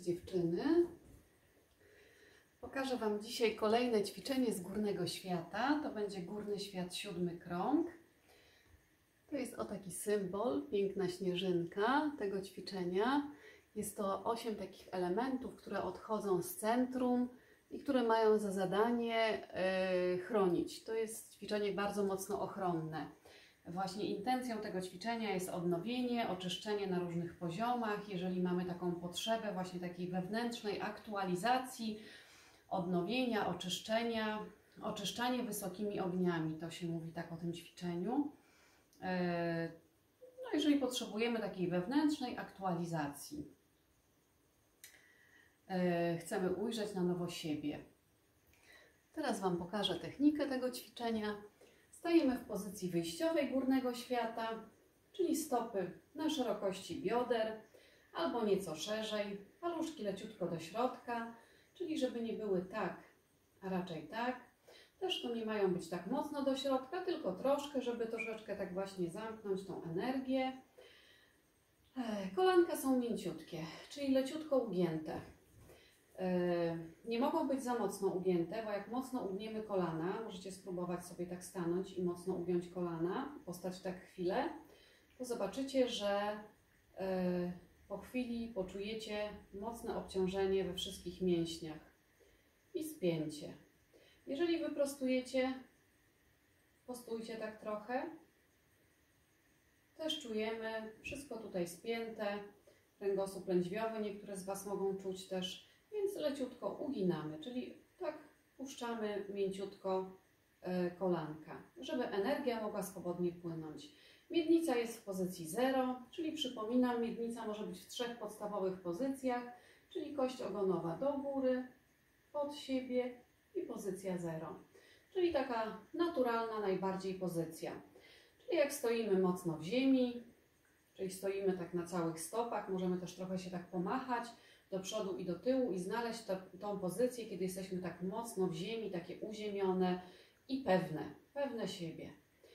dziewczyny. Pokażę Wam dzisiaj kolejne ćwiczenie z górnego świata. To będzie górny świat, 7 krąg. To jest taki symbol, piękna śnieżynka tego ćwiczenia. Jest to 8 takich elementów, które odchodzą z centrum i które mają za zadanie chronić. To jest ćwiczenie bardzo mocno ochronne. Właśnie intencją tego ćwiczenia jest odnowienie, oczyszczenie na różnych poziomach. Jeżeli mamy taką potrzebę właśnie takiej wewnętrznej aktualizacji, odnowienia, oczyszczenia, oczyszczanie wysokimi ogniami, to się mówi tak o tym ćwiczeniu. No jeżeli potrzebujemy takiej wewnętrznej aktualizacji, chcemy ujrzeć na nowo siebie. Teraz Wam pokażę technikę tego ćwiczenia. Stajemy w pozycji wyjściowej górnego świata, czyli stopy na szerokości bioder albo nieco szerzej, paluszki leciutko do środka, czyli żeby nie były tak, a raczej tak. Też to nie mają być tak mocno do środka, tylko troszkę, żeby troszeczkę tak właśnie zamknąć tą energię. Kolanka są mięciutkie, czyli leciutko ugięte. Nie mogą być za mocno ugięte, bo jak mocno ugniemy kolana, możecie spróbować sobie tak stanąć i mocno ugiąć kolana, postać tak chwilę, to zobaczycie, że po chwili poczujecie mocne obciążenie we wszystkich mięśniach i spięcie. Jeżeli wyprostujecie, postójcie tak trochę, też czujemy wszystko tutaj spięte, kręgosłup lędźwiowy, niektóre z Was mogą czuć też, więc leciutko uginamy, czyli tak puszczamy mięciutko kolanka, żeby energia mogła swobodnie płynąć. Miednica jest w pozycji 0, czyli przypominam, miednica może być w 3 podstawowych pozycjach, czyli kość ogonowa do góry, pod siebie i pozycja 0, czyli taka naturalna najbardziej pozycja. Czyli jak stoimy mocno w ziemi, czyli stoimy tak na całych stopach, możemy też trochę się tak pomachać do przodu i do tyłu i znaleźć tą pozycję, kiedy jesteśmy tak mocno w ziemi, takie uziemione i pewne siebie.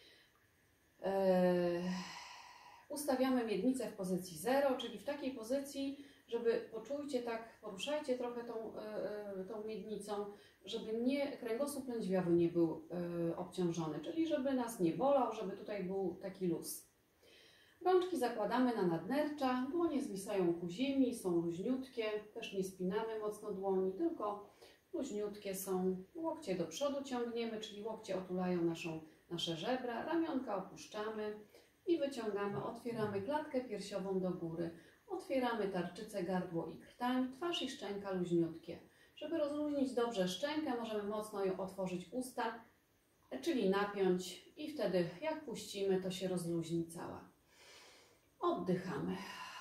Ustawiamy miednicę w pozycji 0, czyli w takiej pozycji, żeby poczujcie tak, poruszajcie trochę tą miednicą, żeby kręgosłup lędźwiowy nie był obciążony, czyli żeby nas nie bolał, żeby tutaj był taki luz. Rączki zakładamy na nadnercza, dłonie zwisają ku ziemi, są luźniutkie, też nie spinamy mocno dłoni, tylko luźniutkie są. Łokcie do przodu ciągniemy, czyli łokcie otulają nasze żebra, ramionka opuszczamy i wyciągamy, otwieramy klatkę piersiową do góry. Otwieramy tarczycę, gardło i krtań, twarz i szczęka luźniutkie. Żeby rozluźnić dobrze szczękę, możemy mocno ją otworzyć usta, czyli napiąć i wtedy jak puścimy, to się rozluźni cała. Oddychamy.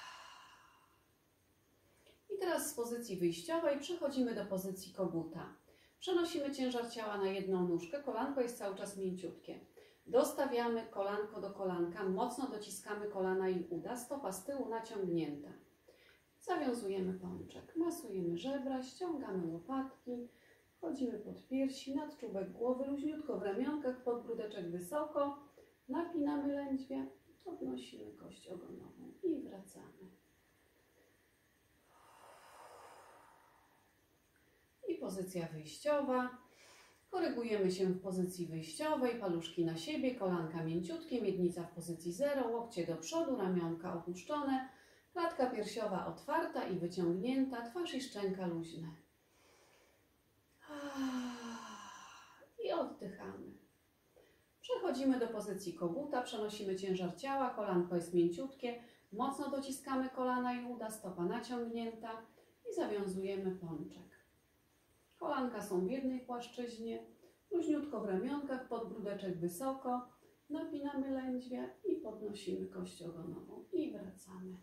I teraz z pozycji wyjściowej przechodzimy do pozycji koguta. Przenosimy ciężar ciała na jedną nóżkę, kolanko jest cały czas mięciutkie. Dostawiamy kolanko do kolanka, mocno dociskamy kolana i uda, stopa z tyłu naciągnięta. Zawiązujemy pączek, masujemy żebra, ściągamy łopatki, wchodzimy pod piersi, nad czubek głowy, luźniutko w ramionkach, podbródeczek wysoko, napinamy lędźwie, podnosimy kość ogonową i wracamy. I pozycja wyjściowa. Korygujemy się w pozycji wyjściowej, paluszki na siebie, kolanka mięciutkie, miednica w pozycji 0, łokcie do przodu, ramionka opuszczone, klatka piersiowa otwarta i wyciągnięta, twarz i szczęka luźne. I oddychamy. Przechodzimy do pozycji koguta, przenosimy ciężar ciała, kolanko jest mięciutkie, mocno dociskamy kolana i uda, stopa naciągnięta i zawiązujemy pączek. Kolanka są w jednej płaszczyźnie, luźniutko w ramionkach, podbródeczek wysoko, napinamy lędźwie i podnosimy kość ogonową i wracamy.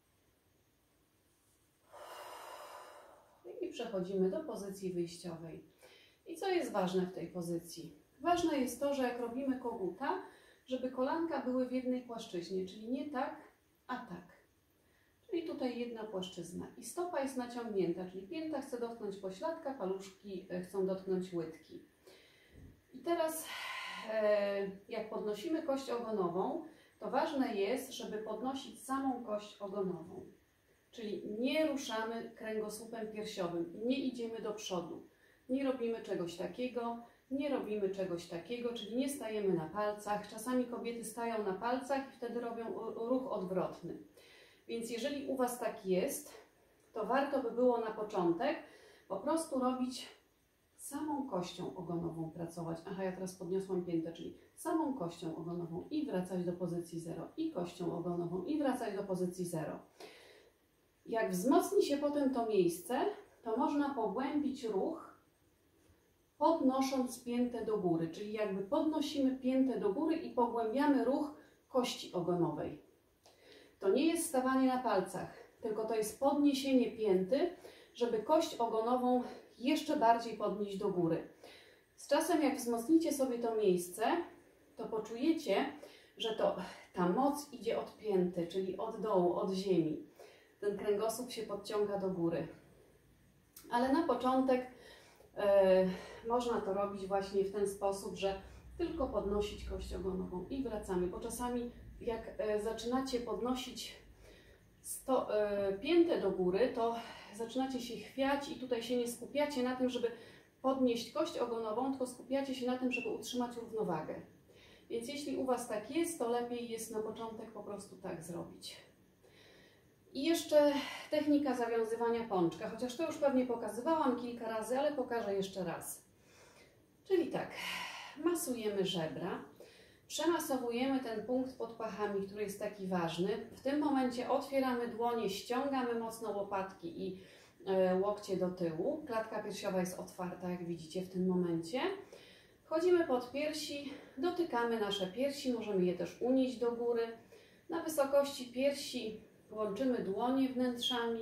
I przechodzimy do pozycji wyjściowej. I co jest ważne w tej pozycji? Ważne jest to, że jak robimy koguta, żeby kolanka były w jednej płaszczyźnie, czyli nie tak, a tak. Czyli tutaj jedna płaszczyzna i stopa jest naciągnięta, czyli pięta chce dotknąć pośladka, paluszki chcą dotknąć łydki. I teraz jak podnosimy kość ogonową, to ważne jest, żeby podnosić samą kość ogonową. Czyli nie ruszamy kręgosłupem piersiowym, nie idziemy do przodu, nie robimy czegoś takiego, nie robimy czegoś takiego, czyli nie stajemy na palcach. Czasami kobiety stają na palcach i wtedy robią ruch odwrotny. Więc jeżeli u Was tak jest, to warto by było na początek po prostu robić samą kością ogonową pracować. Aha, ja teraz podniosłam piętę, czyli samą kością ogonową i wracać do pozycji 0 i kością ogonową i wracać do pozycji 0. Jak wzmocni się potem to miejsce, to można pogłębić ruch podnosząc piętę do góry, czyli jakby podnosimy piętę do góry i pogłębiamy ruch kości ogonowej. To nie jest stawanie na palcach, tylko to jest podniesienie pięty, żeby kość ogonową jeszcze bardziej podnieść do góry. Z czasem, jak wzmocnicie sobie to miejsce, to poczujecie, że ta moc idzie od pięty, czyli od dołu, od ziemi. Ten kręgosłup się podciąga do góry. Ale na początek można to robić właśnie w ten sposób, że tylko podnosić kość ogonową i wracamy, bo czasami jak zaczynacie podnosić piętę do góry, to zaczynacie się chwiać i tutaj się nie skupiacie na tym, żeby podnieść kość ogonową, tylko skupiacie się na tym, żeby utrzymać równowagę. Więc jeśli u Was tak jest, to lepiej jest na początek po prostu tak zrobić. I jeszcze technika zawiązywania pączka, chociaż to już pewnie pokazywałam kilka razy, ale pokażę jeszcze raz. Czyli tak, masujemy żebra, przemasowujemy ten punkt pod pachami, który jest taki ważny. W tym momencie otwieramy dłonie, ściągamy mocno łopatki i łokcie do tyłu. Klatka piersiowa jest otwarta, jak widzicie w tym momencie. Wchodzimy pod piersi, dotykamy nasze piersi, możemy je też unieść do góry. Na wysokości piersi łączymy dłonie wnętrzami.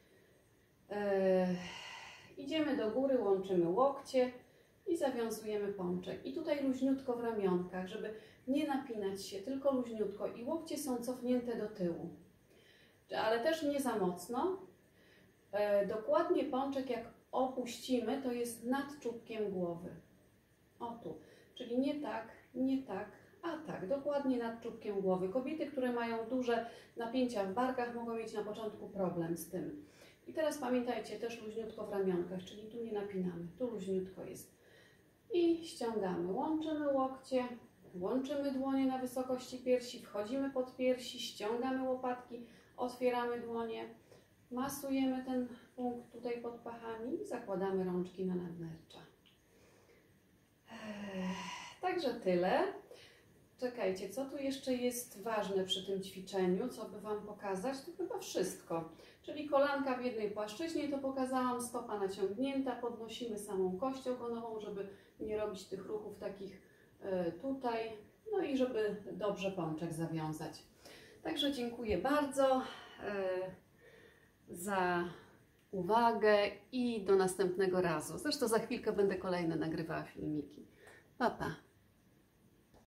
Idziemy do góry, łączymy łokcie i zawiązujemy pączek. I tutaj luźniutko w ramionkach, żeby nie napinać się, tylko luźniutko. I łokcie są cofnięte do tyłu, ale też nie za mocno. Dokładnie pączek jak opuścimy, to jest nad czubkiem głowy. O tu, czyli nie tak, nie tak, a tak, dokładnie nad czubkiem głowy. Kobiety, które mają duże napięcia w barkach, mogą mieć na początku problem z tym. I teraz pamiętajcie, też luźniutko w ramionkach, czyli tu nie napinamy, tu luźniutko jest. I ściągamy, łączymy łokcie, łączymy dłonie na wysokości piersi, wchodzimy pod piersi, ściągamy łopatki, otwieramy dłonie, masujemy ten punkt tutaj pod pachami i zakładamy rączki na nadnercza. Także tyle. Czekajcie, co tu jeszcze jest ważne przy tym ćwiczeniu, co by Wam pokazać? To chyba wszystko. Czyli kolanka w jednej płaszczyźnie, to pokazałam, stopa naciągnięta, podnosimy samą kość ogonową, żeby nie robić tych ruchów takich tutaj, no i żeby dobrze pączek zawiązać. Także dziękuję bardzo za uwagę i do następnego razu. Zresztą za chwilkę będę kolejne nagrywała filmiki. Pa, pa.